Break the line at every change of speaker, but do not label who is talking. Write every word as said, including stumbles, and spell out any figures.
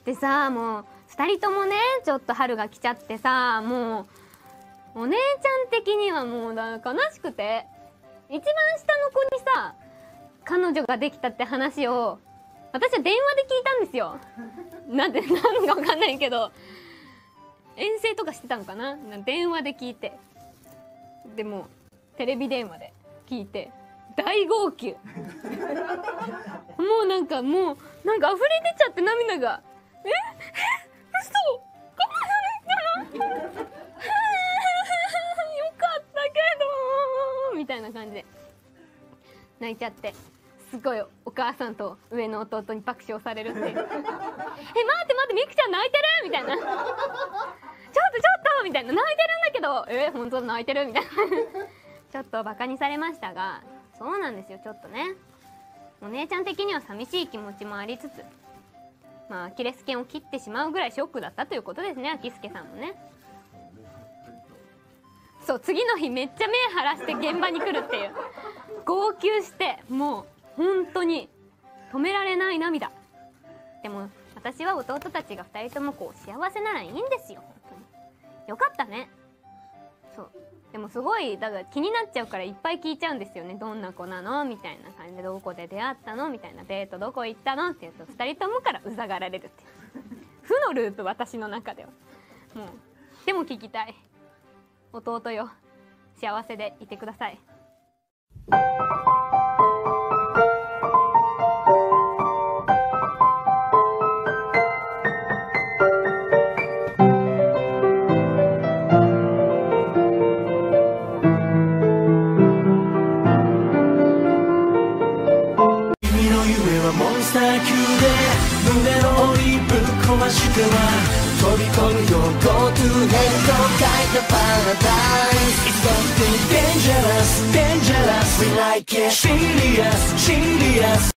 でさ、もうふたりともねちょっと春が来ちゃってさ、もうお姉ちゃん的にはもうだ悲しくて、一番下の子にさ彼女ができたって話を私は電話で聞いたんですよ。なんでなんかわかんないけど遠征とかしてたのかな、電話で聞いて、でもテレビ電話で聞いて大号泣。もうなんかもうなんか溢れ出ちゃって涙が、ええ嘘こんなの言ったのよかったけどみたいな感じで泣いちゃって、すごいお母さんと上の弟に爆笑されるっていう。え待って待ってみくちゃん泣いてるみたいな、ちょっとちょっとみたいな、泣いてるんだけど、え本当泣いてるみたいなちょっとバカにされましたが、そうなんですよ、ちょっとねお姉ちゃん的には寂しい気持ちもありつつ、まあアキレス腱を切ってしまうぐらいショックだったということですね、アキスケさんもね。そう次の日めっちゃ目晴らして現場に来るっていう号泣して、もう本当に止められない涙。でも私は弟たちがふたりともこう幸せならいいんですよ、本当によかったね。そうでもすごいだから気になっちゃうからいっぱい聞いちゃうんですよね。どんな子なのみたいな感じで、どこで出会ったのみたいな、デートどこ行ったのって言うとふたりともからうざがられるって負のループ、私の中では。もうでも聞きたい、弟よ幸せでいてください。
胸の檻ぶっ壊しては飛び込むよ Go to hell と書いたパラダイス It's something dangerous, dangerous We like it Serious, serious